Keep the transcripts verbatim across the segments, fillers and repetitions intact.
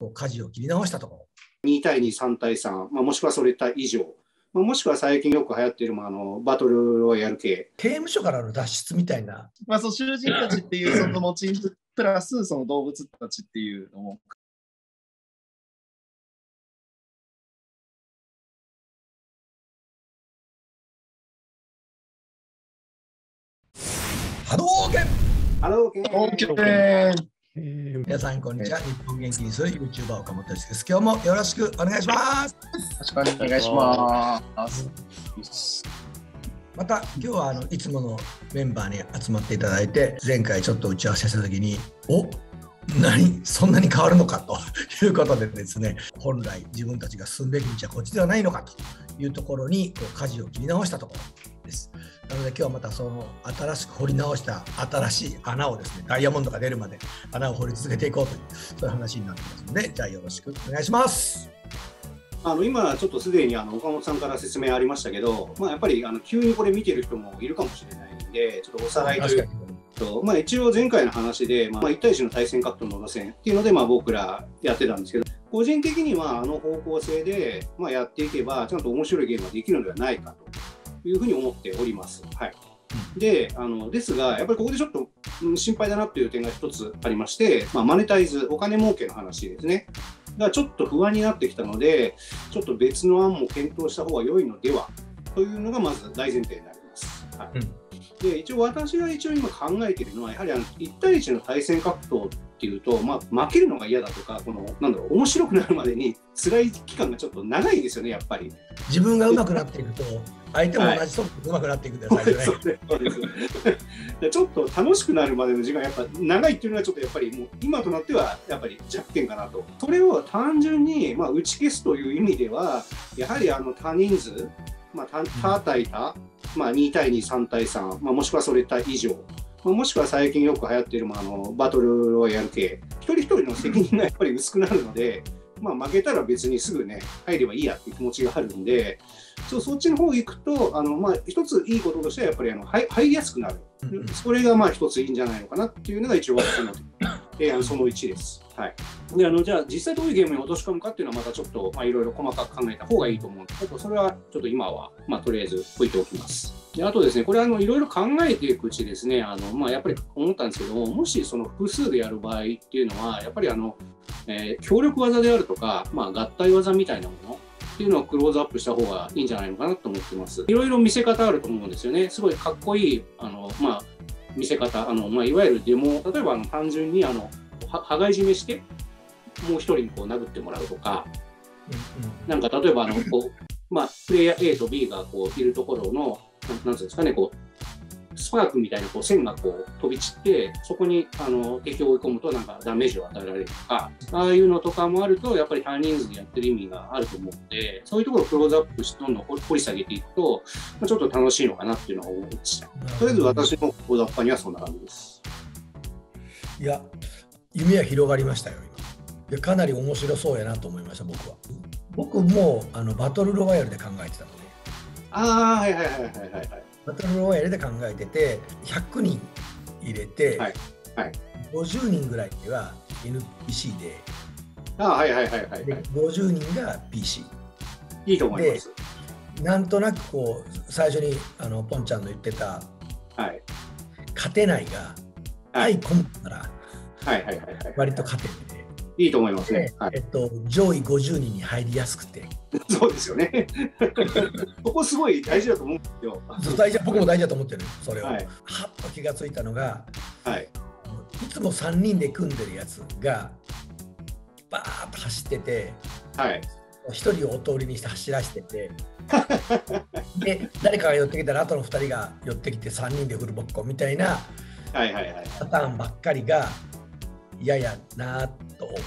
こう舵を切り直したところ。 に対に、さん対さん、まあ、もしくはそれ以上、まあ、もしくは最近よく流行っている、まあ、あのバトルロイヤル系。 刑務所からの脱出みたいな。 まあ、そう囚人たちっていうそのモチーフプラスその動物たちっていうのも。 波動拳。 ハローケン。 オーケー。 えー、皆さんこんにちは。日本元気にする YouTuber 岡本です。今日もよろしくお願いします。 よろしくお願いします。 また今日はあのいつものメンバーに集まっていただいて、前回ちょっと打ち合わせした時にお何そんなに変わるのかということでですね、本来自分たちが進むべき道はこっちではないのかというところにこう舵を切り直したところです。なので今日はまたその新しく掘り直した新しい穴をですね、ダイヤモンドが出るまで穴を掘り続けていこうというそういう話になってますので、じゃあよろしくお願いします。 あの今ちょっとすでにあの岡本さんから説明ありましたけど、まあ、やっぱりあの急にこれ見てる人もいるかもしれないんで、ちょっとおさらいというと、まあ、一応前回の話で、まあ、いち対いちの対戦格闘の路線っていうので、まあ、僕らやってたんですけど、個人的にはあの方向性で、まあ、やっていけばちゃんと面白いゲームができるのではないかというふうに思っております。はい、で, あのですが、やっぱりここでちょっと、うん、心配だなという点が一つありまして、まあ、マネタイズ、お金儲けの話ですね。がちょっと不安になってきたので、ちょっと別の案も検討した方が良いのではというのがまず大前提になります。はい、うん、で一応私が一応今考えているのは、やはりあのいち対いちの対戦格闘っていうと、まあ、負けるのが嫌だとか、このなんだろう、面白くなるまでに辛い期間がちょっと長いんですよね、やっぱり。 自分が上手くなっていくと、相手も同じとこ上手くなっていくんだよ、はい、最初ね。そうです、そうですでちょっと楽しくなるまでの時間やっぱ長いっていうのはちょっとやっぱりもう今となってはやっぱり弱点かなと。それを単純にまあ打ち消すという意味では、やはりあの多人数、まあ、多, 多対多、まあ、に対に、さん対さん、まあ、もしくはそれ以上、まあ、もしくは最近よく流行っている、まあ、あのバトルロイヤル系、一人一人の責任がやっぱり薄くなるので、まあ、負けたら別にすぐね入ればいいやっていう気持ちがあるんで、そ, そっちの方行くと、あの、まあ、一ついいこととしてはやっぱりあの入りやすくなる、うん、それがまあ一ついいんじゃないのかなっていうのが一応私の提案そのいちです。はい、であのじゃあ実際どういうゲームに落とし込むかっていうのはまたちょっといろいろ細かく考えた方がいいと思うんですけど、それはちょっと今は、まあ、とりあえず置いておきます。であとですね、これはいろいろ考えていくうちですね、あの、まあ、やっぱり思ったんですけども、もしその複数でやる場合っていうのはやっぱりあの、えー、協力技であるとか、まあ、合体技みたいなものっていうのをクローズアップした方がいいんじゃないのかなと思ってます。いろいろ見せ方あると思うんですよね。すごいかっこいいあの、まあ、見せ方、あの、まあ、いわゆるデモ、例えばあの単純にあの羽交い締めしてもう一人にこう殴ってもらうとか、うんうん、なんか例えばあのこう、まあ、プレイヤー A と B がこういるところのなんていうんですかね、こうスパークみたいなこう線がこう飛び散って、そこにあの敵を追い込むとなんかダメージを与えられるとか、ああいうのとかもあるとやっぱり大人数でやってる意味があると思うので、そういうところをクローズアップしてどんどん掘り下げていくと、まあ、ちょっと楽しいのかなっていうのを思いました。とりあえず私の大雑把にはそんな感じです。 いや、夢は広がりましたよ今。いやかなり面白そうやなと思いました。僕は僕もあのバトルロワイヤルで考えてたので、 ああはいはいはいはいはいはいバトルロワイヤルで考えてて、ひゃくにん入れて、はいはい、ごじゅうにんぐらいでは エヌピーシー で、 ああはいはいはいはい、 でごじゅうにんが ピーシー。 いいと思います。 なんとなくこう最初にあのポンちゃんの言ってた、はい、勝てないが相込むから、はいはいはいはい、割と勝てるんで。 いいと思いますね。 はい、えっと、上位ごじゅうにんに入りやすくて。 そうですよね。ここすごい大事だと思うんですよ。 大事、僕も大事だと思ってる。それを、はい、はっと気がついたのが、はい、いつもさんにんで組んでるやつがバーッと走ってて、はい、ひとりをお通りにして走らせててで誰かが寄ってきたらあとのふたりが寄ってきてさんにんでフルボッコみたいなパターンばっかりが嫌やなと思って、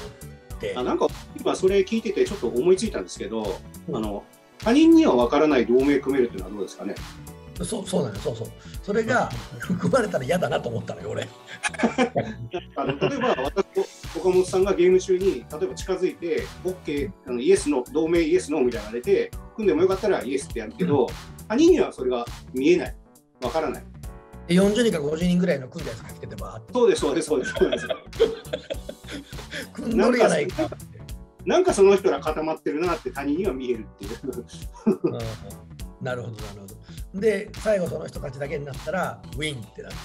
あなんか今それ聞いててちょっと思いついたんですけど、うん、あの他人には分からない同盟組めるっていうのはどうですかね。 そうそうなのよ、そうそう。それが含まれたら嫌だなと思ったのよ、俺。 あの例えば私と岡本さんがゲーム中に例えば近づいて OK、あのイエスの同盟イエスノーみたいなのが出て組んでもよかったらイエスってやるけど、うん、他人にはそれが見えない、分からない。 よんじゅうにんかごじゅうにんぐらいの組んだやつが来ててば、 そうですそうですそうですそうです。 組んどるやないか。 なんかその人ら固まってるなって他人には見えるっていう。 うん、なるほどなるほど。で最後その人たちだけになったらウィンってなって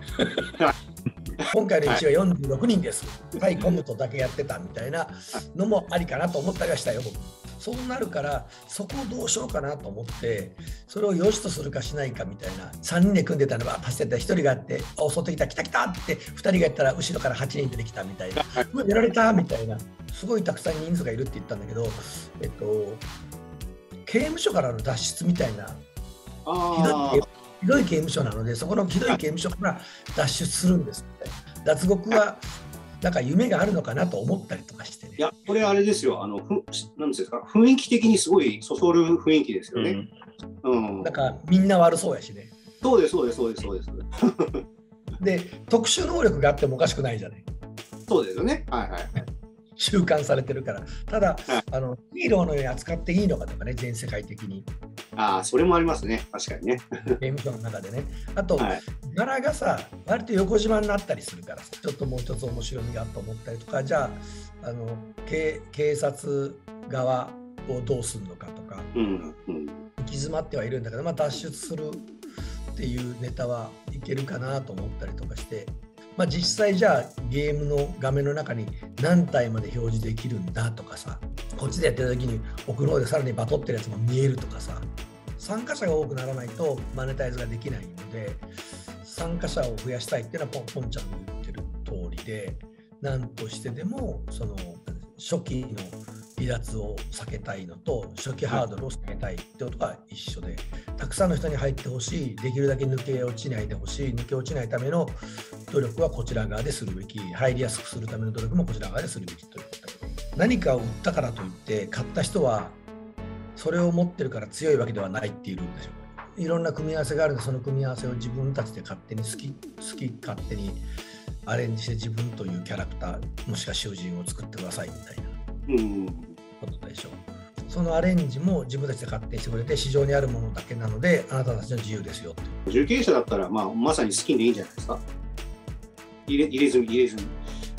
今回のいちいはよんじゅうろくにんです、はい、コムトだけやってたみたいなのもありかなと思ったりはしたよ僕。そうなるからそこをどうしようかなと思ってそれを良しとするかしないかみたいなさんにんで組んでたのがパスってやったらひとりがあってあ襲ってきた来た来たってふたりがやったら後ろからはちにん出てきたみたいなうわやられたみたいなすごいたくさん人数がいるって言ったんだけど、えっと、刑務所からの脱出みたいなひどい、ひどい刑務所なのでそこのひどい刑務所から脱出するんですって。脱獄はなんか夢があるのかなと思ったりとかしてね。 いや、これあれですよ、あのふなんですか、雰囲気的にすごいそそる雰囲気ですよね。うん。うん、 なんかみんな悪そうやしね。 そうです、そうです、そうです、そうです。 で、特殊能力があってもおかしくないじゃない。 そうですよね。はいはい。 習慣されてるから。ただ、はい、あのヒーローのように扱っていいのかとかね、全世界的に。 ああ、それもありますね。確かにね。 刑務所の中でね。あと、はい、柄がさ、割と横縞になったりするからさ、ちょっともう一つ面白みがあると思ったりとか、じゃあ、あの 警, 警察側をどうするのかとか、うんうん、行き詰まってはいるんだけど、まあ、脱出するっていうネタはいけるかなと思ったりとかして、まあ、実際じゃあゲームの画面の中に何体まで表示できるんだとかさ、こっちでやってる時に奥の方でさらにバトってるやつも見えるとかさ、参加者が多くならないとマネタイズができないので、参加者を増やしたいっていうのはポンポンちゃんの言ってる通りで、何としてでもその初期の離脱を避けたいのと初期ハードルを避けたいってことが一緒で、たくさんの人に入ってほしい、できるだけ抜け落ちないでほしい、抜け落ちないための努力はこちら側でするべき、入りやすくするための努力もこちら側でするべきということだけど、何かを売ったからといって買った人はそれを持ってるから強いわけではないっているんですよ。いろんな組み合わせがあるので、その組み合わせを自分たちで勝手に好き好き勝手にアレンジして自分というキャラクターもしくは囚人を作ってくださいみたいなことでしょう。そのアレンジも自分たちで勝手にしてくれて、市場にあるものだけなのであなたたちの自由ですよって。 受刑者だったら、まあ、まさにスキンでいいんじゃないですか。入れ、入れずに入れずに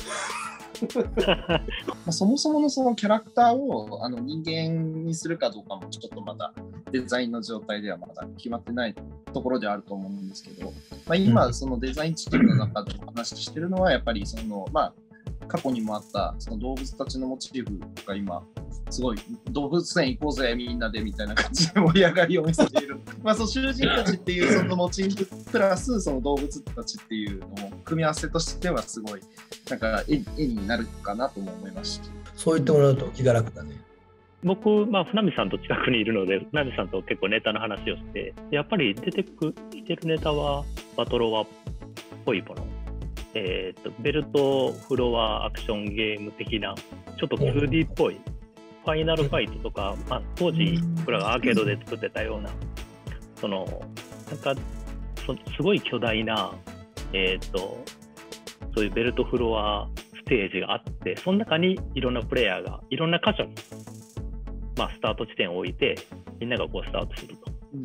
そもそものそのキャラクターをあの人間にするかどうかもちょっとまだデザインの状態ではまだ決まってないところではあると思うんですけど、まあ、今そのデザインチームの中でも話してるのはやっぱりその、まあ、過去にもあったその動物たちのモチーフが今すごい動物園行こうぜみんなでみたいな感じで盛り上がりを見せているまあその囚人たちっていうそのモチーフプラスその動物たちっていうのも組み合わせとしてはすごいなんか 絵, 絵になるかなとも思いますし、 そう言ってもらうと気が楽だね。 僕、まあ、船見さんと近くにいるので船見さんと結構ネタの話をして、やっぱり出てきてるネタはバトロワっぽいもの、えー、とベルトフロアアクションゲーム的なちょっと ツーディー っぽいファイナルファイトとか、まあ、当時僕らがアーケードで作ってたようなそのなんかそすごい巨大な、えー、とそういうベルトフロアステージがあって、その中にいろんなプレイヤーがいろんな箇所に、まあ、スタート地点を置いてみんながこうスタートすると、うん、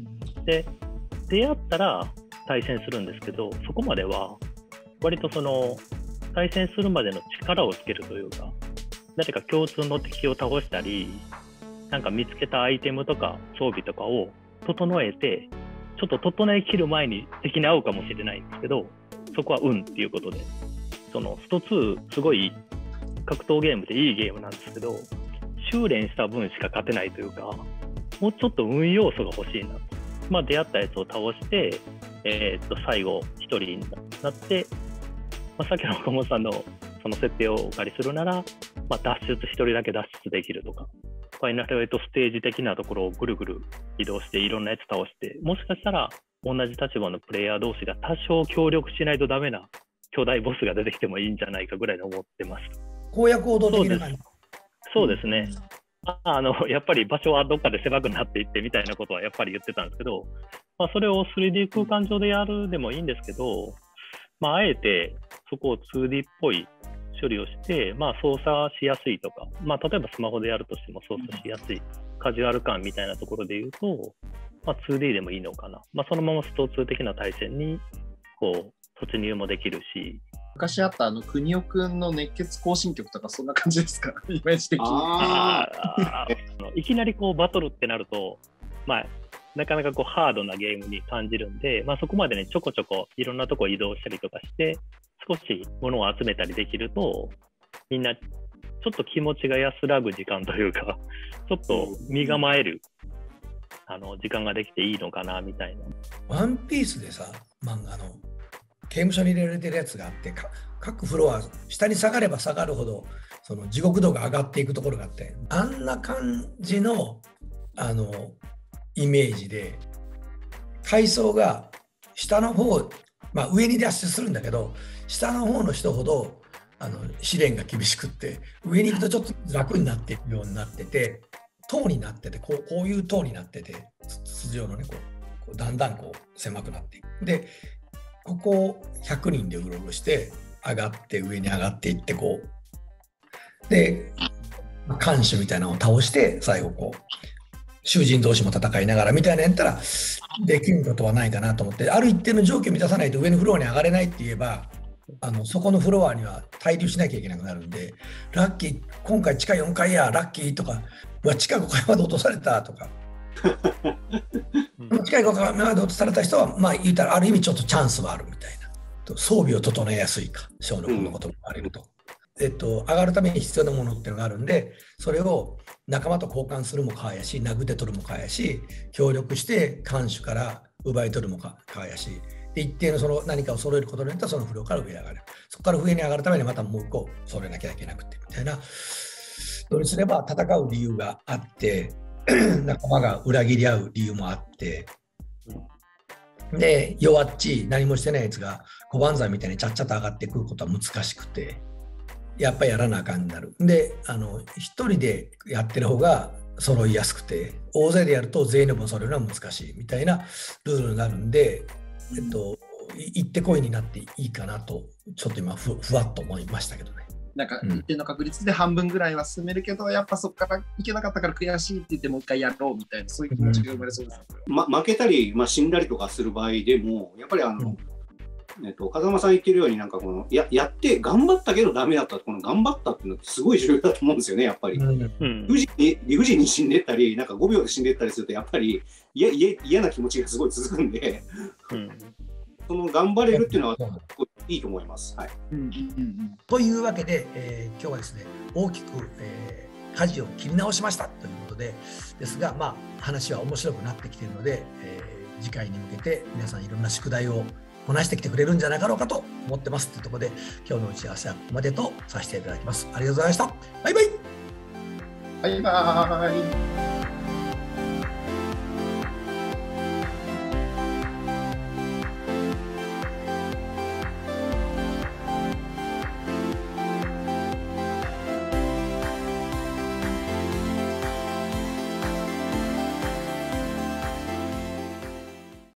で出会ったら対戦するんですけど、そこまでは割とその対戦するまでの力をつけるというか、誰か共通の敵を倒したり、なんか見つけたアイテムとか装備とかを整えて、ちょっと整えきる前に敵に会うかもしれないんですけど、そこは運っていうことで、そのストツーすごい格闘ゲームでいいゲームなんですけど、修練した分しか勝てないというか、もうちょっと運要素が欲しいなと。まあ出会ったやつを倒して、えー、っと最後一人になって、まあ、さっきの岡本さんのその設定をお借りするなら、まあ、脱出一人だけ脱出できるとか、ファイナルエイトステージ的なところをぐるぐる移動していろんなやつ倒して、もしかしたら同じ立場のプレイヤー同士が多少協力しないとダメな巨大ボスが出てきてもいいんじゃないかぐらいに思ってます。 荒野行動的な感じ。 そうですね。ああのやっぱり場所はどっかで狭くなっていってみたいなことはやっぱり言ってたんですけど、まあ、それを スリーディー 空間上でやるでもいいんですけど、まあ、あえてそこを ツーディー っぽい処理をして、まあ、操作しやすいとか、まあ、例えばスマホでやるとしても操作しやすいカジュアル感みたいなところで言うと、まあ、ツーディー でもいいのかな、まあ、そのままストツー的な対戦にこう突入もできるし、 昔あったあの国尾くんの熱血行進曲とかそんな感じですかイメージ的に。 ああーいきなりこうバトルってなると、まあ、なかなかこうハードなゲームに感じるんで、まあ、そこまでねちょこちょこいろんなとこ移動したりとかして少し物を集めたりできるとみんなちょっと気持ちが安らぐ時間というかちょっと身構えるあの時間ができていいのかなみたいな。 ワンピースでさ、漫画の刑務所に入れられてるやつがあって、か各フロア下に下がれば下がるほどその地獄度が上がっていくところがあって、あんな感じのあのイメージで階層が下の方、まあ、上に脱出するんだけど下の方の人ほどあの試練が厳しくって上に行くとちょっと楽になっていくようになってて塔になっててこう、こういう塔になってて筒状のねこう、こうだんだんこう狭くなっていく。でここをひゃくにんでうろうろして上がって上に上がっていってこうで看守みたいなのを倒して最後こう囚人同士も戦いながらみたいなやったらできることはないかなと思って、ある一定の条件を満たさないと上のフロアに上がれないって言えばあのそこのフロアには滞留しなきゃいけなくなるんで、ラッキー今回地下よんかいやラッキーとか、うわ地下ごかいまで落とされたとか地下ごかいまで落とされた人はまあ言うたらある意味ちょっとチャンスはあるみたいな、装備を整えやすいか小の子のことも言われると、うん、えっと上がるために必要なものっていうのがあるんで、それを仲間と交換するも可愛やし殴って取るも可愛やし協力して看守から奪い取るも可愛やしで一定のその何かを揃えることによってそのフロアから上に上がる、そこから上に上がるためにまたもう一個揃えなきゃいけなくてみたいなどうにすれば戦う理由があって仲間が裏切り合う理由もあってで弱っちい何もしてないやつが小判山みたいにちゃっちゃと上がってくることは難しくてやっぱりやらなあかんになる。であの一人でやってる方が揃いやすくて大勢でやると全員の分揃えるのは難しいみたいなルールになるんで、えっと、行ってこいになっていいかなとちょっと今 ふ, ふわっと思いましたけどね。 なんか一定の確率で半分ぐらいは進めるけど、うん、やっぱそこからいけなかったから悔しいって言ってもう一回やろうみたいなそういう気持ちが生まれそうです、 うんま、負けたり、まあ、死んだりとかする場合でもやっぱりあの、うんえっと、風間さん言ってるようになんかこの や, やって頑張ったけどダメだったこの頑張ったっていうのってすごい重要だと思うんですよねやっぱり、うん、理不尽に理不尽に死んでったりなんかごびょうで死んでったりするとやっぱり嫌な気持ちがすごい続くんで、うんその頑張れるっていうのはいいと思います。はいうんうんうん、 というわけで、えー、今日はですね大きく、えー、舵を切り直しましたということでですが、まあ、話は面白くなってきているので、えー、次回に向けて皆さんいろんな宿題をこなしてきてくれるんじゃなかろうかと思ってますというところで今日の打ち合わせはここまでとさせていただきます。ありがとうございました。バイバイ。 バイバイ。